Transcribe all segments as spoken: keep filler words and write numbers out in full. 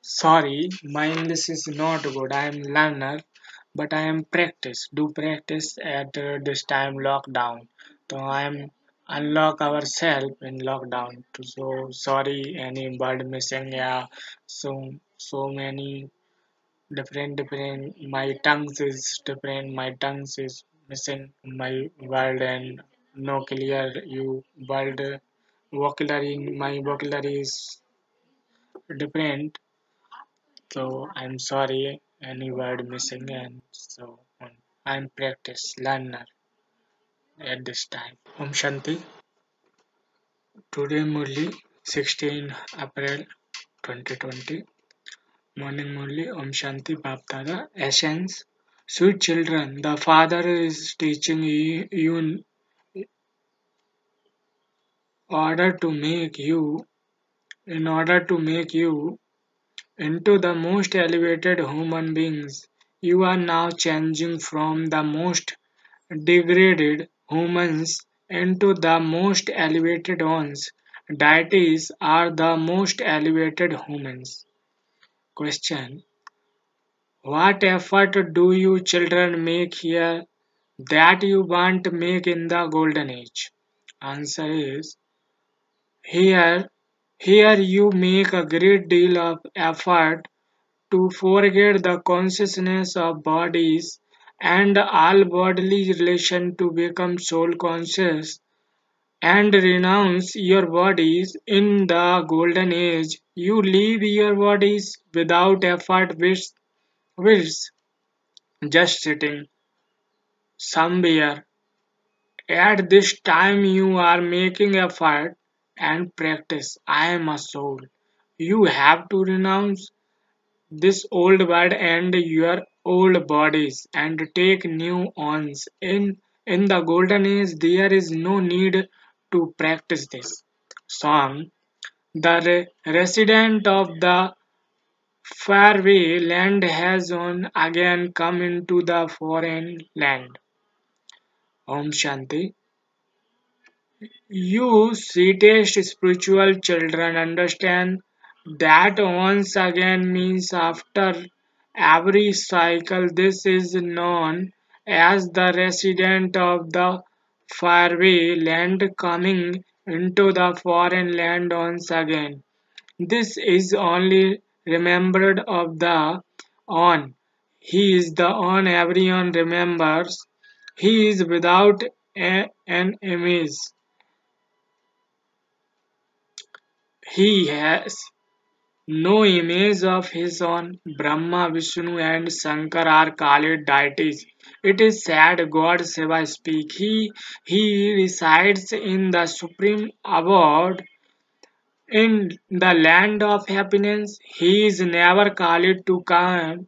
Sorry, my English is not good. I am learner, but I am practice. Do practice at uh, this time lockdown. So I am unlock ourselves in lockdown. So sorry, any word missing. Yeah, so so many different different. My tongues is different. My tongues is missing my word and no clear you word vocabulary. My vocabulary is different. So I'm sorry, any word missing, and so on. I'm practice learner at this time. Om Shanti. Today Murli, sixteen April twenty twenty. Morning Murli. Om Shanti Baptada. Essence. Sweet children, the Father is teaching you in order to make you, in order to make you into the most elevated human beings. You are now changing from the most degraded humans into the most elevated ones. Deities are the most elevated humans. Question. What effort do you children make here that you want make in the golden age? Answer is here here you make a great deal of effort to forget the consciousness of bodies and all bodily relation to become soul conscious and renounce your bodies. In the golden age you leave your bodies without effort, which, which just sitting somewhere. At this time you are making effort and practice. I am a soul. You have to renounce this old world and your old bodies and take new ones. In in the golden age there is no need to practice this. Song. The re- resident of the faraway land has on again come into the foreign land. Om Shanti. You sweetest spiritual children understand that once again means after every cycle. This is known as the resident of the faraway land coming into the foreign land once again. This is only remembered of the on. He is the on everyone remembers. He is without a- an image. He has no image of his own. Brahma, Vishnu, and Shankar are called deities. It is said God Seva speak. He, he resides in the supreme abode in the land of happiness. He is never called to come.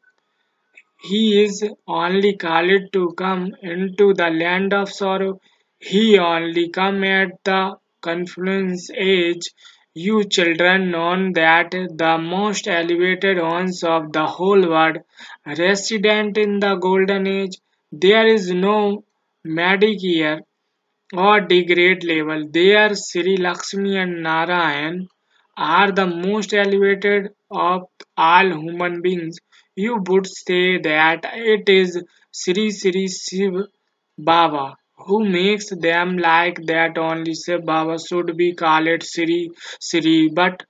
He is only called to come into the land of sorrow. He only come at the confluence age. You children know that the most elevated ones of the whole world resident in the golden age. There is no Medicare or degrade level. There Sri Lakshmi and Narayan are the most elevated of all human beings. You would say that it is Sri Sri Shiv Baba who makes them like that. Only Shiv Baba should be called Sri Sri, but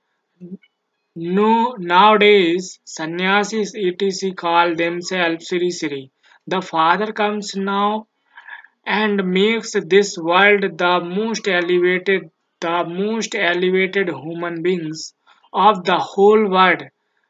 no, nowadays sannyasis etc call themselves Sri Sri. The Father comes now and makes this world the most elevated, the most elevated human beings of the whole world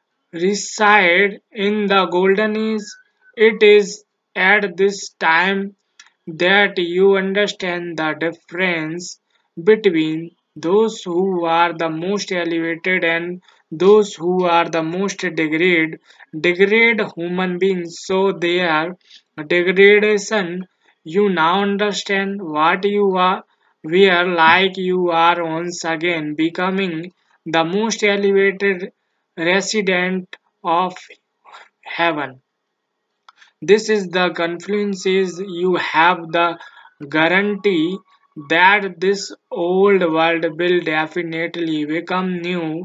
reside in the golden age. It is at this time that you understand the difference between those who are the most elevated and those who are the most degraded degrade human beings. So their degradation, you now understand what you are were like. You are once again becoming the most elevated resident of heaven. This is the confluence is you have the guarantee that this old world will definitely become new.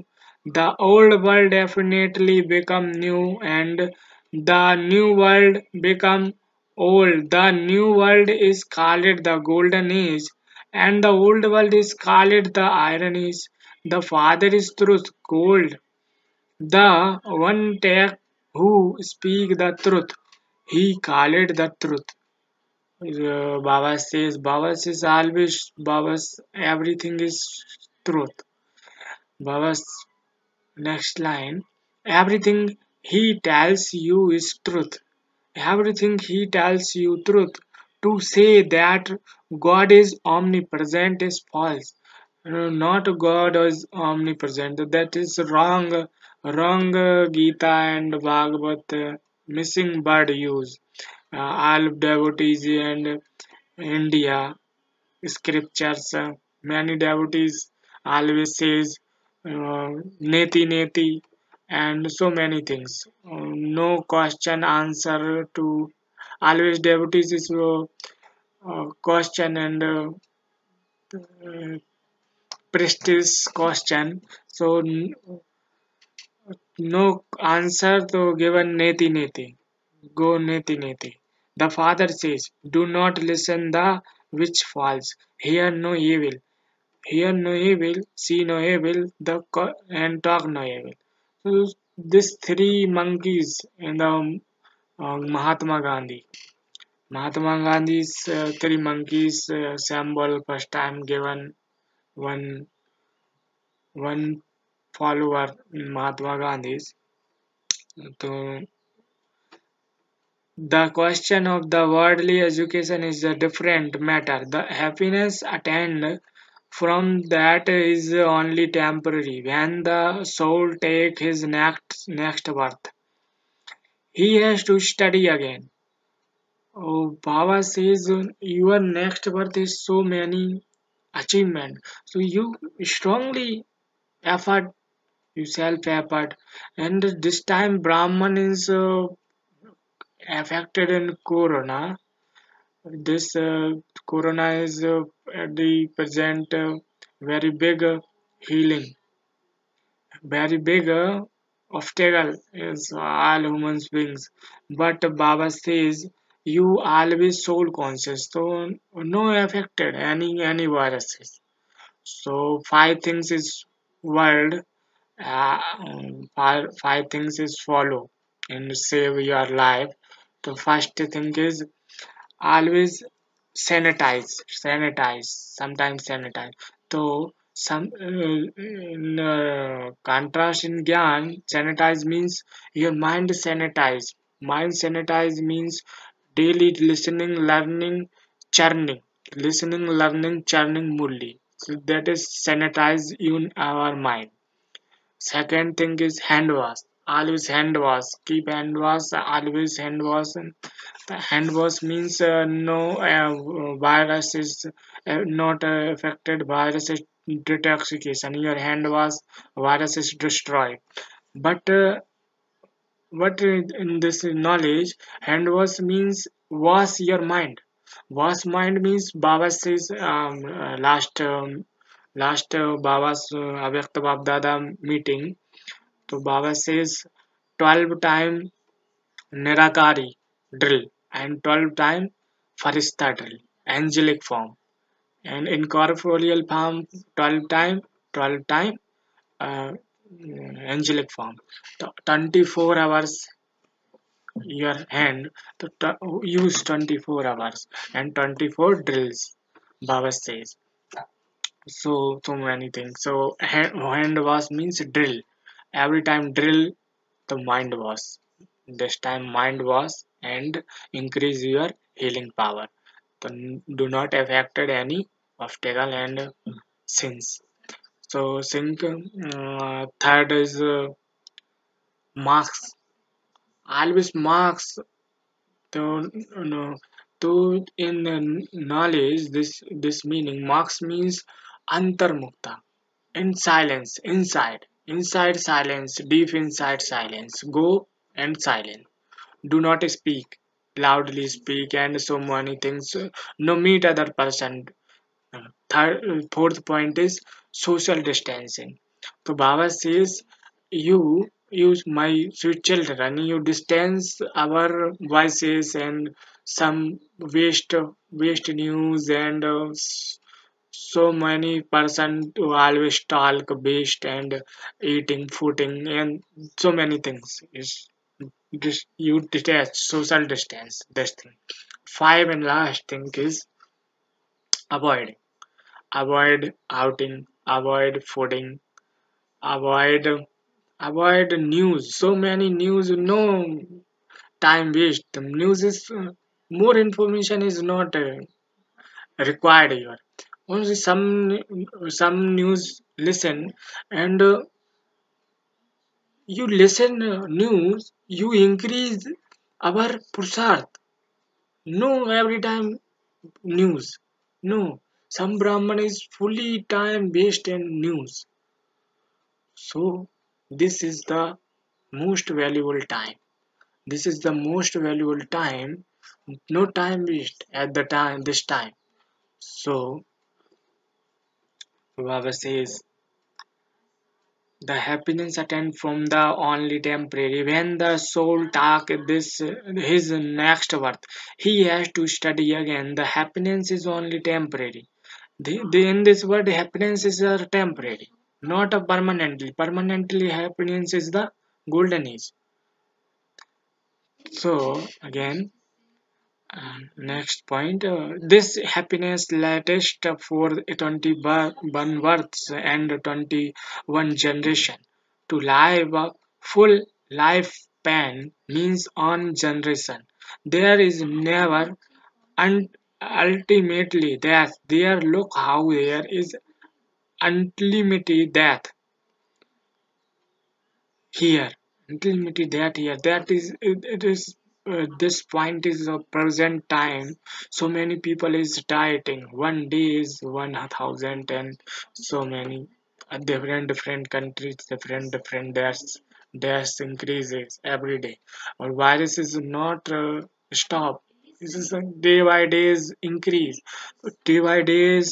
The old world definitely become new, and the new world become old. The new world is called the golden age, and the old world is called the iron age. The Father is truth, gold. The one take who speak the truth, he called the truth. Uh, Baba says, Baba says always, Baba's everything is truth. Baba's next line, everything he tells you is truth. Everything he tells you truth. To say that God is omnipresent is false. Uh, not God is omnipresent. That is wrong. Wrong uh, Gita and Bhagavad uh, missing word use. Uh, all devotees and India scriptures. Uh, many devotees always says uh, neti neti and so many things. Uh, no question answer to always devotees is uh, uh, question and uh, uh, prestige question. So n- no answer to given neti neti. Go neti neti. The father says, do not listen the which falls. Hear no evil. Hear no evil, see no evil, the co- and talk no evil. So these three monkeys in the uh, Mahatma Gandhi. Mahatma Gandhi's uh, three monkeys uh, symbol first time given one one follower in Mahatma Gandhi's. So the question of the worldly education is a different matter. The happiness attained from that is only temporary. When the soul take his next next birth, he has to study again. Oh, Baba says your next birth is so many achievement. So you strongly effort yourself effort, and this time Brahman is uh, affected in Corona. This uh, corona is uh, at the present uh, very big uh, healing, very big uh, obstacle is all human beings. But Baba says you always soul conscious, so no affected any any viruses. So five things is world, uh, um, five, five things is follow and save your life. The first thing is always sanitize sanitize sometimes sanitize so some uh, in uh, contrast in gyan sanitize means your mind sanitize mind sanitize means daily listening learning churning listening learning churning Murli. So that is sanitize in our mind. Second thing is hand wash. Always hand wash. Keep hand wash. Always hand wash. The hand wash means uh, no uh, virus is uh, not uh, affected. Virus is detoxification. Your hand wash, virus is destroyed. But uh, what in in this knowledge, hand wash means wash your mind. Wash mind means Baba says um, uh, last um, last uh, Baba's uh, Avyakta Babdada meeting. So Baba says twelve time Nirakari drill and twelve time Farista drill, angelic form. And in corporeal form, twelve time, twelve time uh, angelic form. The twenty-four hours your hand to t- use twenty-four hours and twenty-four drills. Baba says so so many things. So hand, hand wash means drill. Every time drill the mind was. This time mind was and increase your healing power. So do not affected any obstacle and sins. So think uh, third is uh, marks. Always marks. So no, to in uh, knowledge this this meaning marks means antarmukta in silence inside inside silence deep inside silence go and silence. Do not speak loudly speak and so many things. No meet other person. Third fourth point is social distancing. So Baba says you use my sweet children, you distance our voices and some waste waste news and uh, s- so many person to always talk based and eating footing and so many things is this you detach social distance this thing. Five and last thing is avoid avoid outing, avoid fooding, avoid avoid news. So many news, no time waste. The news is uh, more information is not uh, required here. Only some some news listen and uh, you listen uh, news, you increase our purusharth. No, every time news. No, some Brahman is fully time based in news. So this is the most valuable time. This is the most valuable time. No time waste at the time this time. So Baba says the happiness attend from the only temporary. When the soul talk this his next birth, he has to study again. The happiness is only temporary. The, the in this world, happiness is a temporary, not a permanently. Permanently, happiness is the golden age. So again, uh, next point. Uh, this happiness latest for twenty-one births and twenty-one generation. To live a full lifespan means on generation. There is never and ultimately death. There look how there is unlimited death here, unlimited that here, that is it, it is uh, this point is a present time. So many people is dieting, one day is one thousand and so many uh, different different countries, different different deaths deaths increases every day. Or virus is not uh, stop. This is a day by days increase, day by days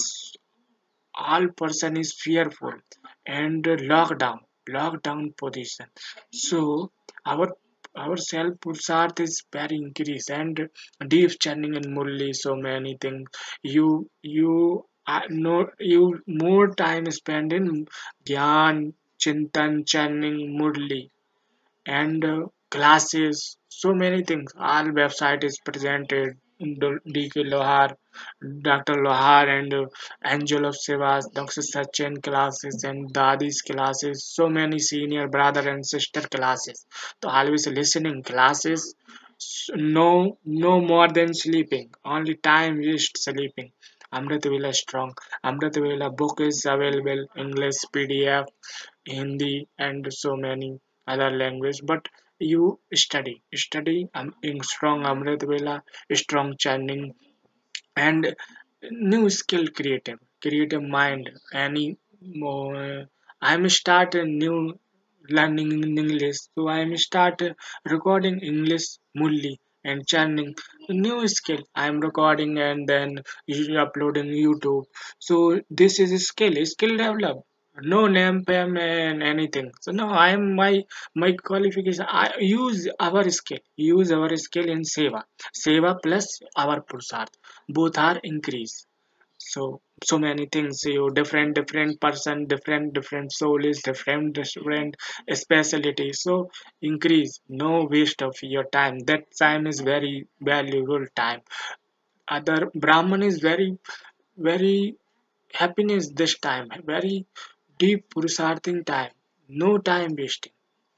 all person is fearful and lockdown lockdown position. So our our self pulsar is very increased and deep churning in Murli, so many things you you uh, know you more time spent in Gyan Chintan churning Murli and uh, classes, so many things. All website is presented. D K Lohar, Doctor Lohar, and uh, Angel of Sevas, Doctor Sachin classes, and Dadi's classes. So many senior brother and sister classes. So always listening classes. s- No, no more than sleeping. Only time waste sleeping. Amrit Vela strong. Amrit Vela book is available. English P D F, Hindi, and so many other language. But you study, study um, in strong Amrit Vela, strong chanting, and new skill creative, creative mind. Any more, I'm start a new learning in English, so I'm start recording English Murli and chanting new skill. I'm recording and then usually uploading YouTube. So this is a skill, skill develop. No name, fame, and anything. So no, I'm my my qualification. I use our skill, use our skill in seva, seva plus our purusharth. Both are increase. So so many things, you different different person, different different soul is different different speciality. So increase, no waste of your time. That time is very valuable time. Other Brahman is very very happiness this time, very deep purusharthing time, no time wasting.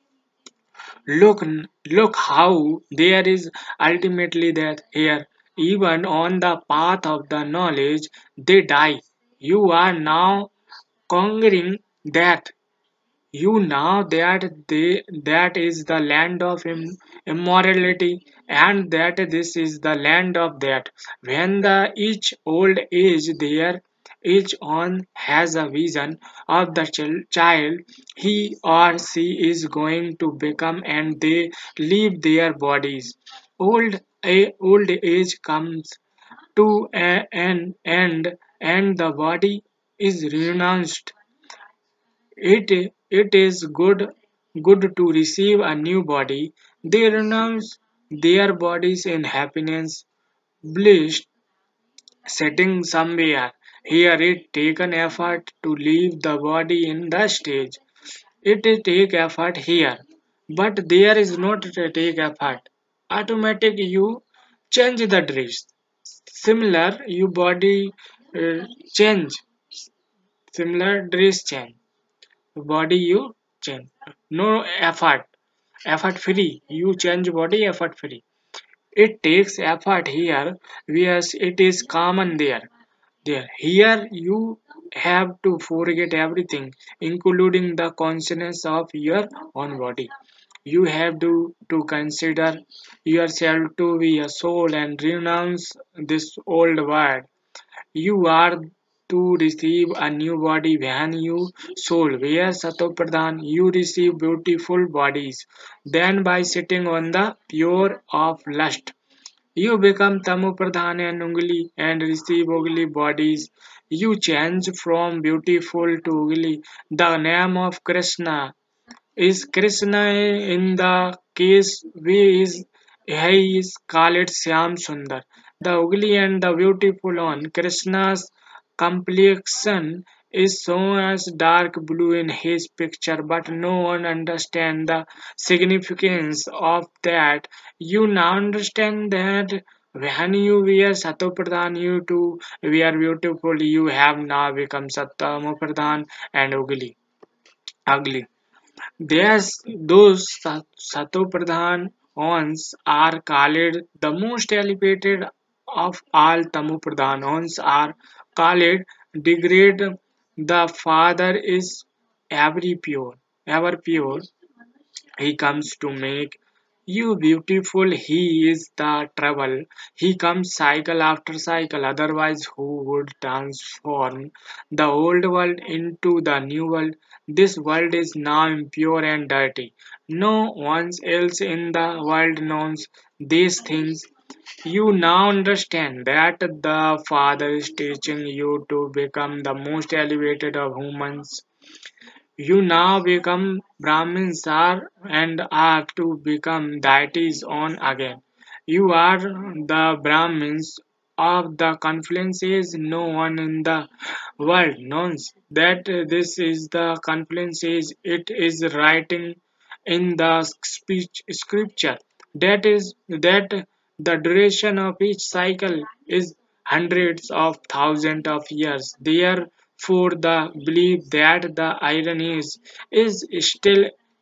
Look, look how there is ultimately that here, even on the path of the knowledge, they die. You are now conquering that. You know that they, that is the land of im- immorality, and that this is the land of that. When the each old age there, each one has a vision of the chil- child he or she is going to become, and they leave their bodies. Old, a, old age comes to a- an end, and the body is renounced. It, it is good good to receive a new body. They renounce their bodies in happiness, bliss, sitting somewhere. Here it take an effort to leave the body in the stage. It will take effort here, but there is not a take effort. Automatic you change the dress. Similar you body uh, change. Similar dress change. Body you change. No effort. Effort free. You change body effort free. It takes effort here, whereas it is common there. There. Here you have to forget everything, including the consciousness of your own body. You have to, to consider yourself to be a soul and renounce this old world. You are to receive a new body when you soul where Satopradhan you receive beautiful bodies. Then by sitting on the pure of lust you become Tamu Pradhan and Ungli and receive ugly bodies. You change from beautiful to ugly. The name of Krishna is Krishna in the case we is he is called Syam Sundar. The ugly and the beautiful on Krishna's complexion is shown as dark blue in his picture, but no one understands the significance of that. You now understand that when you wear Satopradhan, you too wear beautiful. You have now become Satamopradhan and ugly. Ugly. There's those Sa- Satopradhan ons are called the most elevated of all Tamopradhan ons are called degrade. The Father is ever pure, ever pure. He comes to make you beautiful. He is the trouble. He comes cycle after cycle. Otherwise, who would transform the old world into the new world? This world is now impure and dirty. No one else in the world knows these things. You now understand that the Father is teaching you to become the most elevated of humans. You now become Brahmins are and are to become deities on again. You are the Brahmins of the confluences. No one in the world knows that this is the confluences. It is writing in the speech scripture. That is that the duration of each cycle is hundreds of thousands of years. Therefore, the belief that the iron is is still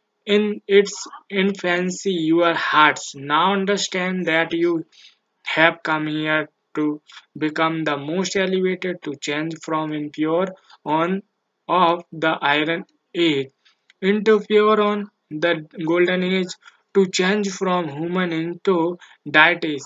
in its infancy. Your hearts now understand that you have come here to become the most elevated, to change from impure on of the iron age into pure on the golden age, to change from human into deities.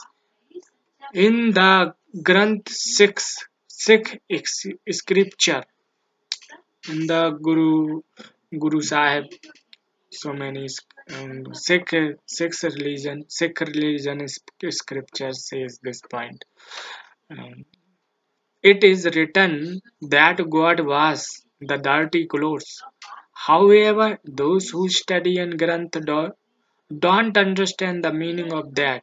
In the Granth six, Sikh ex- scripture, in the Guru Guru Sahib, so many um, Sikh Sikh religion Sikh religion is, scripture says this point. Um, it is written that God was the dirty clothes. However, those who study and Granth do, don't understand the meaning of that.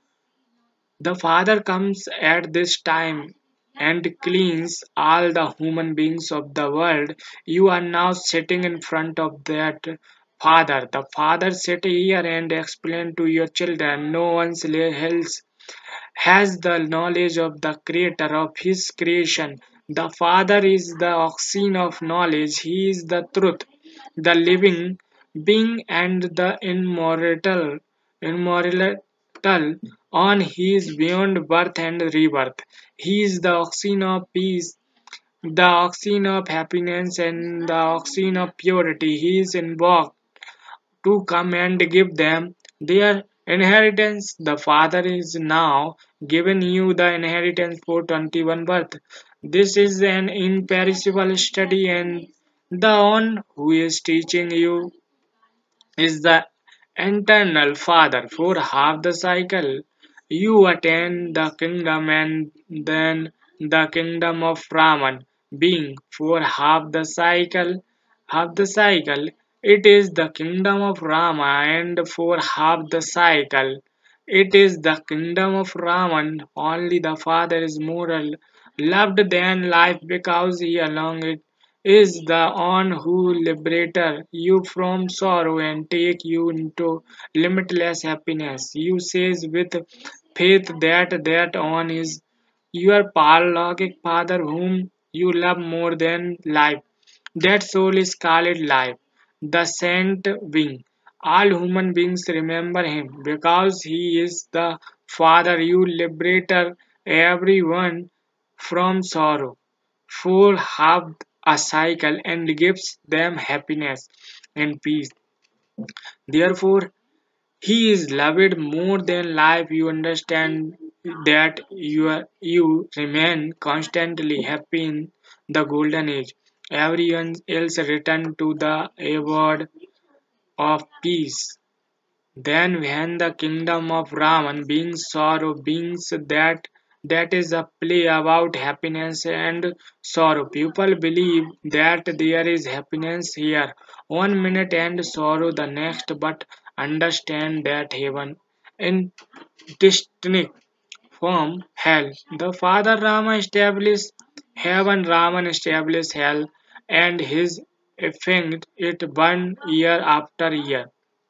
The Father comes at this time and cleans all the human beings of the world. You are now sitting in front of that Father. The Father sit here and explain to your children. No one else has the knowledge of the Creator of His creation. The Father is the oxygen of knowledge. He is the truth, the living being, and the immortal. Immortal on He is beyond birth and rebirth. He is the oxygen of peace, the oxygen of happiness, and the oxygen of purity. He is invoked to come and give them their inheritance. The Father is now given you the inheritance for twenty-one birth. This is an imperishable study, and the one who is teaching you is the eternal Father. For half the cycle, you attain the kingdom and then the kingdom of Brahman being for half the cycle. Half the cycle, It is the kingdom of Rama, and for half the cycle, it is the kingdom of Raman. Only the father is moral, loved than life because he alone it is the one who liberated you from sorrow and take you into limitless happiness. You says with faith that that one is your biologic father whom you love more than life. That soul is called life, the saint being. All human beings remember him because he is the Father. You liberator everyone from sorrow, for half a cycle and gives them happiness and peace. Therefore, he is loved more than life. You understand that you are, you remain constantly happy in the golden age. Everyone else return to the abode of peace. Then when the kingdom of Raman beings sorrow beings that that is a play about happiness and sorrow. People believe that there is happiness here one minute and sorrow the next, but understand that heaven in distinct from hell. The father Rama established heaven, Raman established hell, and his effect it burned year after year.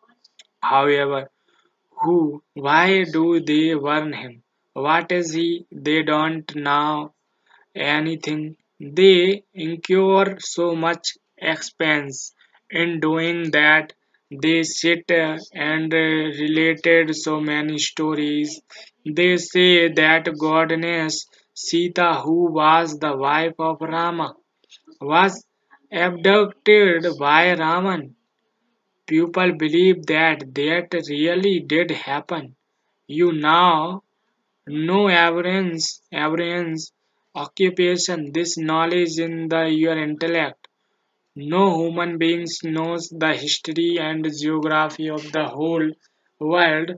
However, who? Why do they warn him? What is he? They don't know anything. They incur so much expense in doing that. They sit uh, and uh, related so many stories. They say that goddess Sita, who was the wife of Rama, was abducted by Raman. People believe that that really did happen. You now know evidence, evidence, occupation, this knowledge in the your intellect. No human beings knows the history and geography of the whole world.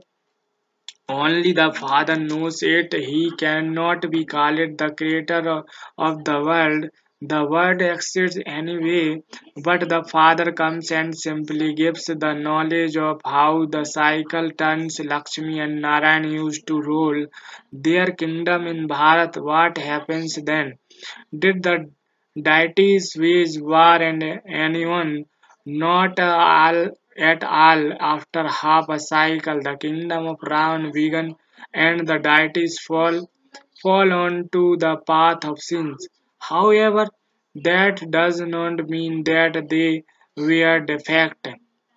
Only the Father knows it. He cannot be called the creator of, of the world. The world exists anyway, but the Father comes and simply gives the knowledge of how the cycle turns. Lakshmi and Narayan used to rule their kingdom in Bharat. What happens then? Did the deities wage war and anyone? Not all at all. After half a cycle, the kingdom of Ravan began, and the deities fall fall onto the path of sins. However, that does not mean that they were defect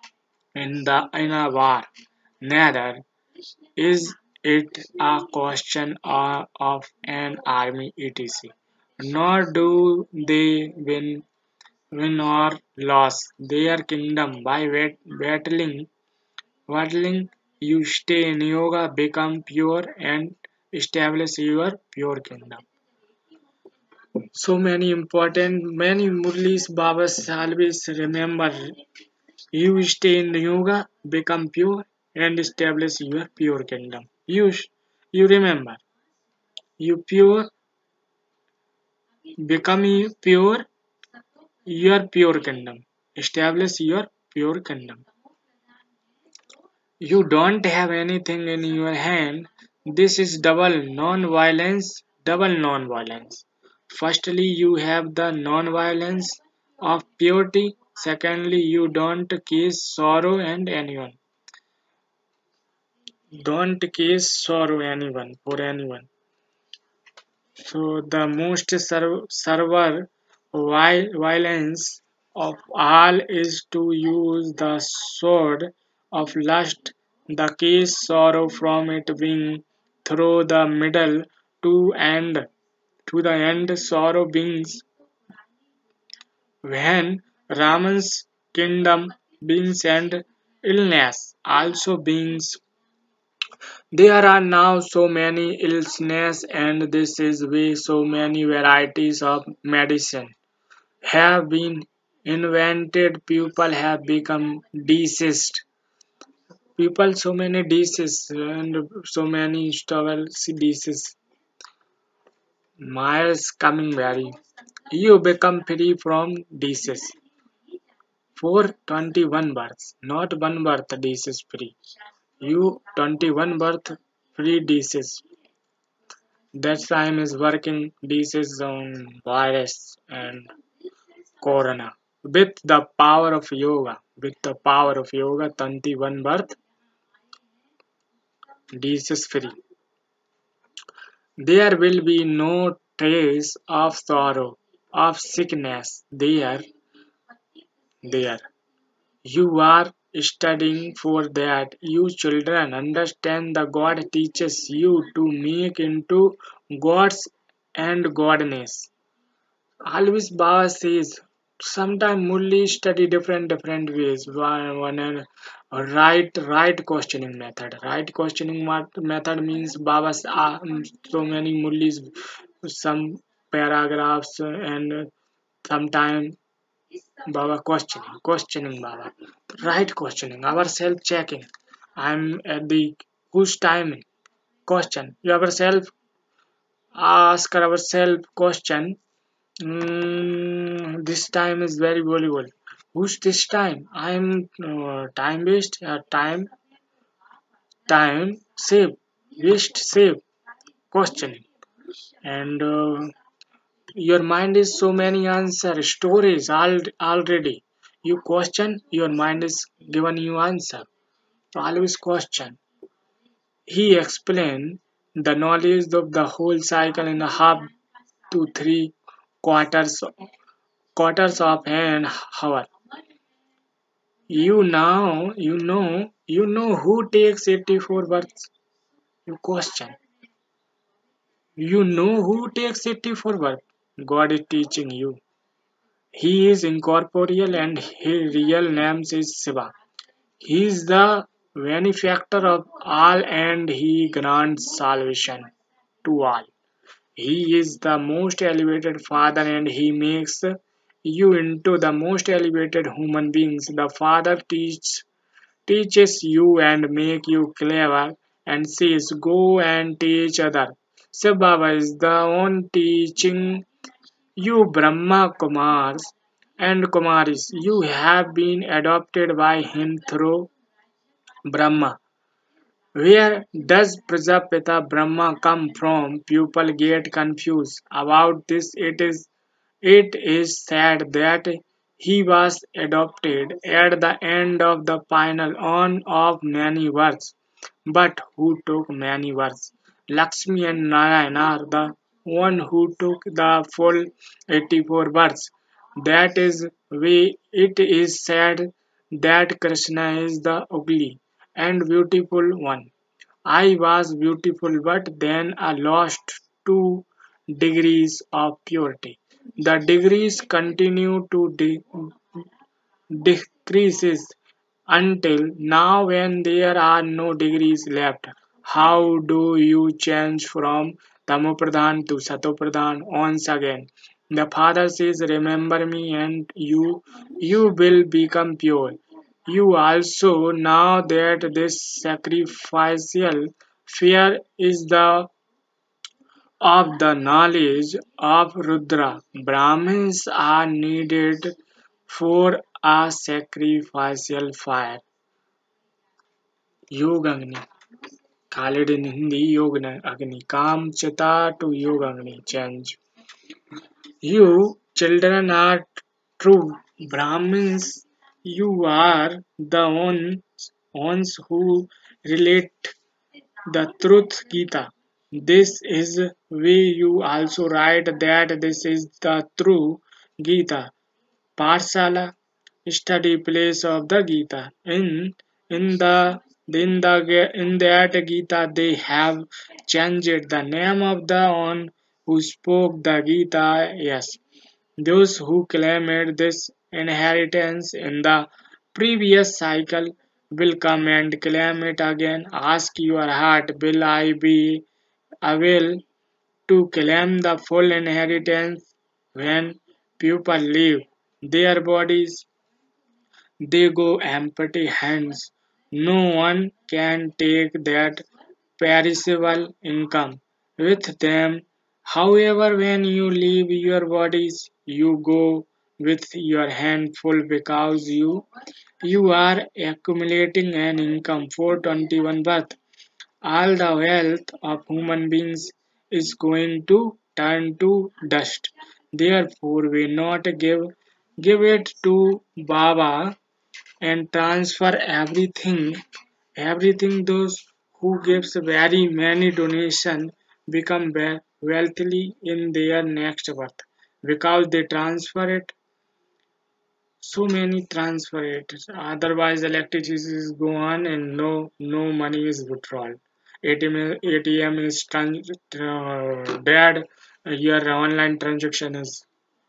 in the in a war. Neither is it a question of, of an army et cetera. Nor do they win win or lose their kingdom by bat- battling. Battling, you stay in yoga, become pure, and establish your pure kingdom. So many important, many Murlis Babas always remember you stay in yoga, become pure, and establish your pure kingdom. You, sh- you remember, you pure, become pure, your pure kingdom. Establish your pure kingdom. You don't have anything in your hand. This is double non-violence, double non-violence. Firstly, you have the non-violence of purity. Secondly, you don't cause sorrow and anyone. Don't cause sorrow anyone for anyone. So the most serv- server vi- violence of all is to use the sword of lust, the case sorrow from it being through the middle to end to the end sorrow beings when Raman's kingdom beings and illness also beings. There are now so many illnesses, and this is why so many varieties of medicine have been invented. People have become diseased. People so many diseases and so many stubble diseases. Myers coming very. You become free from disease. For twenty-one births, not one birth disease free. You twenty-one birth free disease. That time is working disease on virus and corona. With the power of yoga, with the power of yoga, twenty-one birth disease free. There will be no trace of sorrow, of sickness there, there. You are studying for that. You children understand the God teaches you to make into gods and godness. Always Baba says, sometimes Murli study different different ways. One, one uh, right right questioning method. Right questioning mat- method means Baba's uh, um, so many Murlis, some paragraphs uh, and sometimes Baba questioning, questioning Baba. Right questioning, our self checking. I'm at the whose time question. Yourself ask ourselves question. Mm, this time is very valuable. Who's this time? I'm uh, time based. Uh, time time save waste save questioning and uh, your mind is so many answer stories al- already. You question, your mind is given you answer. Always question. He explained the knowledge of the whole cycle in a half to three quarters quarters of an hour. You now you know you know who takes eighty-four births. You question. You know who takes eighty-four births. God is teaching you. He is incorporeal and his real name is Shiva. He is the benefactor of all and he grants salvation to all. He is the most elevated Father and He makes you into the most elevated human beings. The Father teach, teaches you and make you clever and says go and teach other. So Baba is the one teaching you Brahma Kumars and Kumaris. You have been adopted by him through Brahma. Where does Prajapita Brahma come from? People get confused about this. It is it is said that he was adopted at the end of the final on of many words. But who took many words? Lakshmi and Narayan are the one who took the full eighty-four words. That is why it is said that Krishna is the ugly and beautiful one. I was beautiful, but then I lost two degrees of purity. The degrees continue to de- decreases until now when there are no degrees left. How do you change from Tamopradhan to Satopradhan once again? The Father says, remember me and you you will become pure. You also know that this sacrificial fear is the of the knowledge of Rudra. Brahmins are needed for a sacrificial fire. Yoga Agni. Call it in Hindi Yoga Agni. Kam Chita to Yoga Agni. Change. You children are true Brahmins. You are the ones, ones who relate the truth Gita. This is where you also write that this is the true Gita. Parsala, study place of the Gita. In in the in the in that Gita they have changed the name of the one who spoke the Gita. Yes, those who claimed this inheritance in the previous cycle will come and claim it again. Ask your heart, will I be able to claim the full inheritance when people leave their bodies? They go empty hands. No one can take that perishable income with them. However, when you leave your bodies, you go with your hand full because you you are accumulating an income for twenty-one birth. All the wealth of human beings is going to turn to dust. Therefore, we not give give it to Baba and transfer everything. Everything those who gives very many donation become we- wealthy in their next birth because they transfer it. So many transfer it. Otherwise, electricity is go on and no no money is withdrawal. A T M is- A T M is trans, uh, dead. Your online transaction is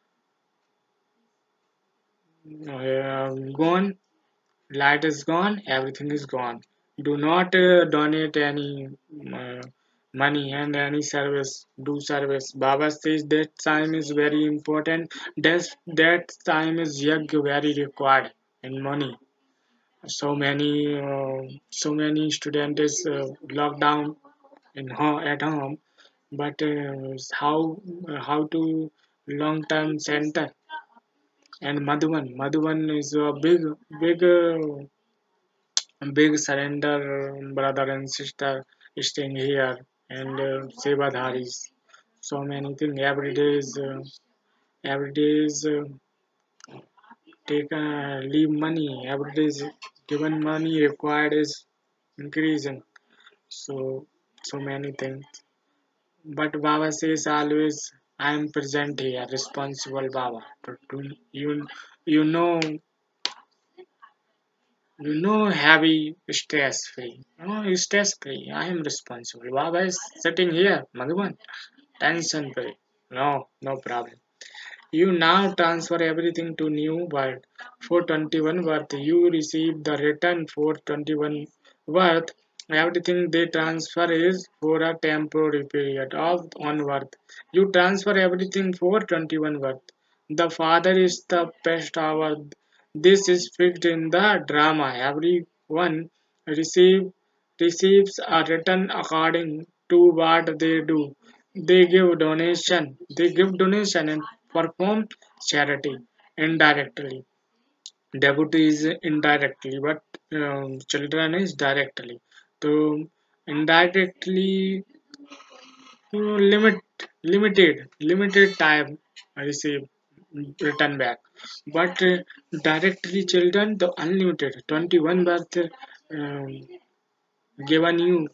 uh, gone. Light is gone. Everything is gone. Do not uh, donate any uh, money and any service. Do service. Baba says that time is very important. That that time is yag very required in money. So many uh, so many students is uh, locked down in home, at home, but uh, how how to long term center and Madhuban. Madhuban is a big big uh, big surrender brother and sister staying here and uh, Sevadharis. So many things every day is uh, every day is uh, take uh, leave money every day is given money required is increasing. So so many things. But Baba says always I am present here, responsible Baba. To, to, you you know you know heavy stress free. No stress free. I am responsible. Baba is sitting here, Madhuban. Tension free. No, no problem. You now transfer everything to new world. For twenty-one worth, you receive the return for twenty-one worth. Everything they transfer is for a temporary period of one worth. You transfer everything for twenty-one worth. The father is the best hour. This is fixed in the drama. Everyone receive, receives a return according to what they do. They give donation. They give donation and perform charity indirectly. Devotee is indirectly, but um, children is directly. So indirectly uh, limit limited limited time receive return back, but uh, directly children the unlimited twenty-one birth um, given you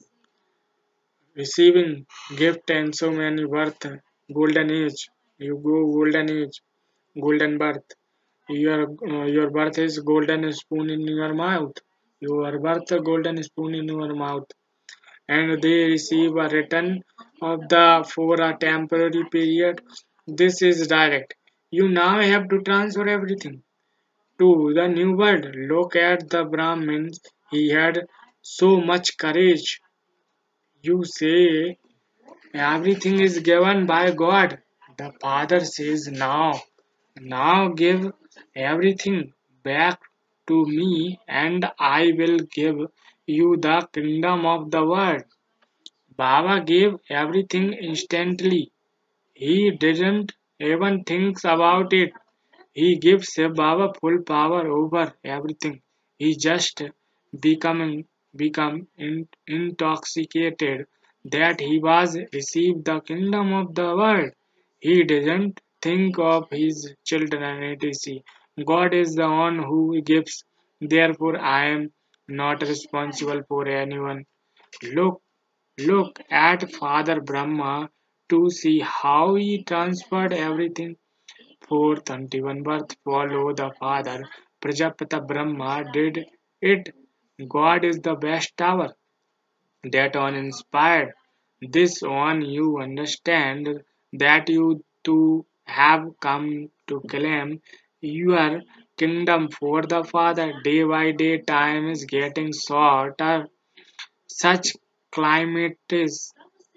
receiving gift and so many birth golden age you go golden age golden birth your uh, your birth is golden spoon in your mouth your birth golden spoon in your mouth and they receive a return of the for a temporary period. This is direct. You now have to transfer everything to the new world. Look at the Brahmins. He had so much courage. You say everything is given by God. The Father says now, now give everything back to me and I will give you the kingdom of the world. Baba gave everything instantly. He didn't even think about it. He gives Baba full power over everything. He just becoming become in, intoxicated that he was received the kingdom of the world. He didn't think of his children et cetera. God is the one who gives. Therefore, I am not responsible for anyone. Look Look at Father Brahma to see how he transferred everything. For twenty-one birth follow the Father. Prajapata Brahma did it. God is the best tower. That one inspired. This one you understand that you too have come to claim your kingdom for the Father. Day by day time is getting shorter. Such calamities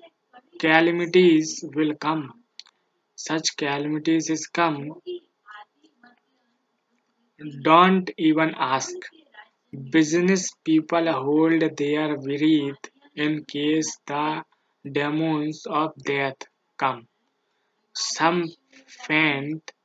calamities will come. Such calamities is come. Don't even ask. Business people hold their breath in case the demons of death come. Some faint,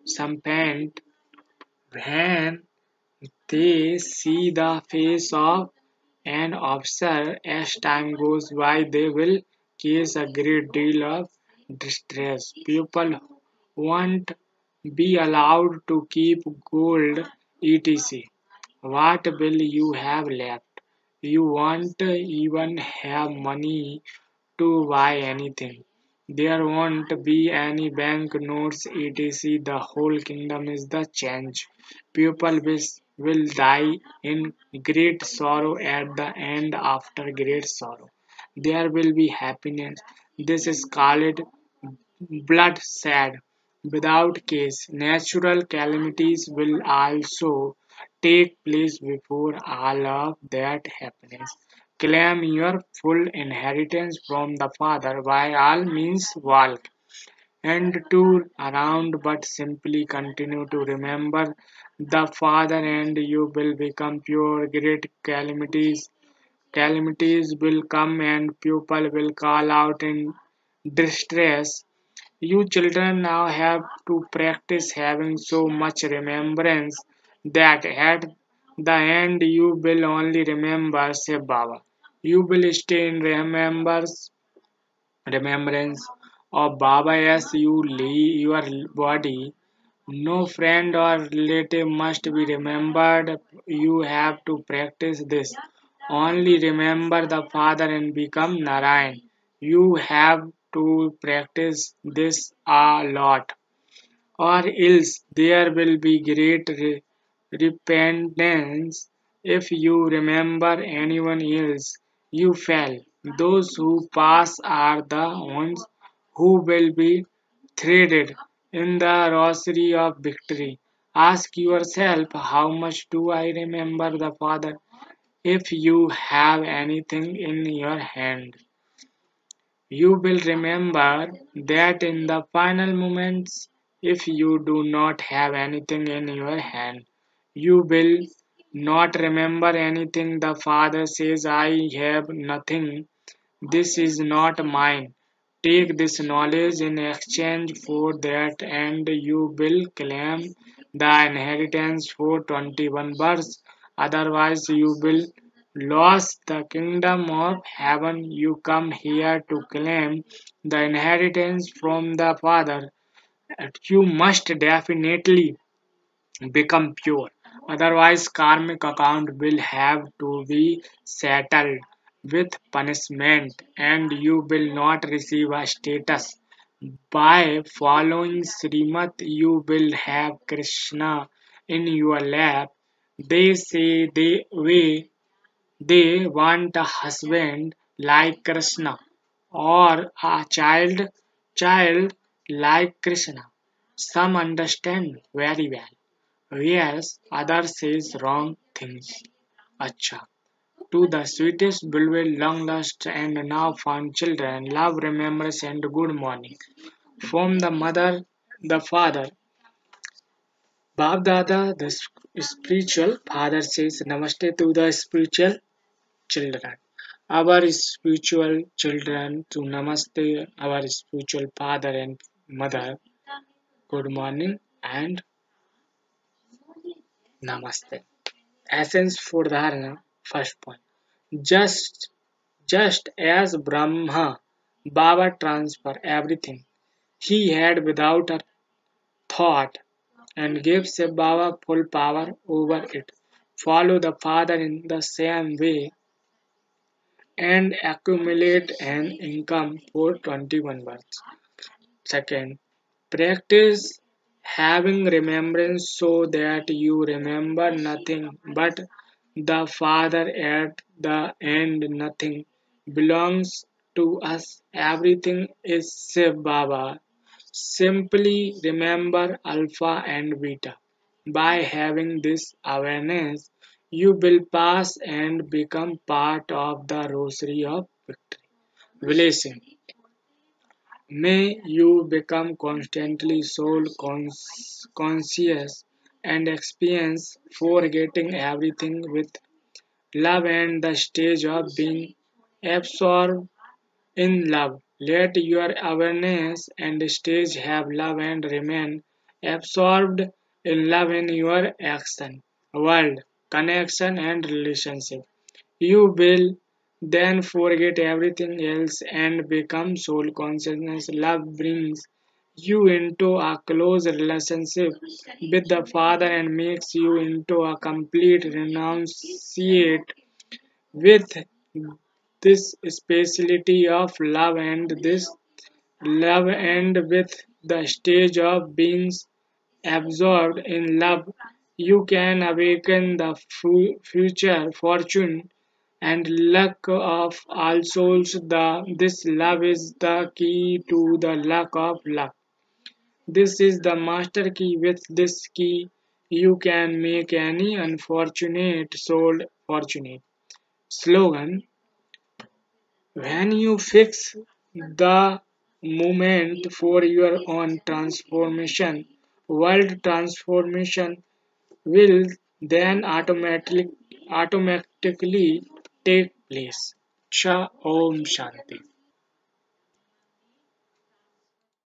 some paint when they see the face of an officer. As time goes by, they will cause a great deal of distress. People won't be allowed to keep gold, et cetera. What will you have left? You won't even have money to buy anything. There won't be any bank notes, et cetera. The whole kingdom is the change. People will, will die in great sorrow at the end after great sorrow. There will be happiness. This is called bloodshed without case. Natural calamities will also take place before all of that happens. Claim your full inheritance from the Father by all means walk and tour around, but simply continue to remember the Father and you will become pure. Great calamities calamities will come and people will call out in distress. You children now have to practice having so much remembrance that at the end you will only remember say Baba. You will stay in remembers remembrance of Baba as you leave your body. No friend or relative must be remembered. You have to practice this. Only remember the Father and become Narayan. You have to practice this a lot, or else there will be great re- repentance. If you remember anyone else, you fail. Those who pass are the ones who will be threaded in the rosary of victory. Ask yourself, how much do I remember the Father? If you have anything in your hand, you will remember that in the final moments. If you do not have anything in your hand, you will not remember anything. The Father says, I have nothing, this is not mine. Take this knowledge in exchange for that, and you will claim the inheritance for twenty-one births. Otherwise, you will lose the kingdom of heaven. You come here to claim the inheritance from the Father. You must definitely become pure. Otherwise, karmic account will have to be settled with punishment, and you will not receive a status. By following Srimad, you will have Krishna in your lap. They say they way they want a husband like Krishna or a child child like Krishna. Some understand very well. Whereas others says wrong things. Acha. To the sweetest, beloved, long lost and now found children, love, remembrance, and good morning. From the mother, the father, Bab Dada, the spiritual father says Namaste to the spiritual children. Our spiritual children to Namaste, our spiritual father and mother, good morning and Namaste. Essence for dharana, first point. Just just as Brahma Baba transferred everything he had without a thought and gave Shiv Baba full power over it. Follow the Father in the same way and accumulate an income for twenty-one births. Second, practice having remembrance so that you remember nothing but the Father at the end. Nothing belongs to us, everything is Shiv Baba. Simply remember Alpha and Beta. By having this awareness, you will pass and become part of the rosary of victory. Blessing. May you become constantly soul cons- conscious and experience forgetting everything with love and the stage of being absorbed in love. Let your awareness and stage have love and remain absorbed in love in your action, world, connection, and relationship. You will then forget everything else and become soul consciousness. Love brings you into a close relationship with the Father and makes you into a complete renunciate with this speciality of love and this love and with the stage of being absorbed in love, you can awaken the fu- future fortune and luck of all souls. The, this love is the key to the luck of luck. This is the master key. With this key, you can make any unfortunate soul fortunate. Slogan: when you fix the moment for your own transformation, world transformation will then automatically automatically take place. Cha Om Shanti.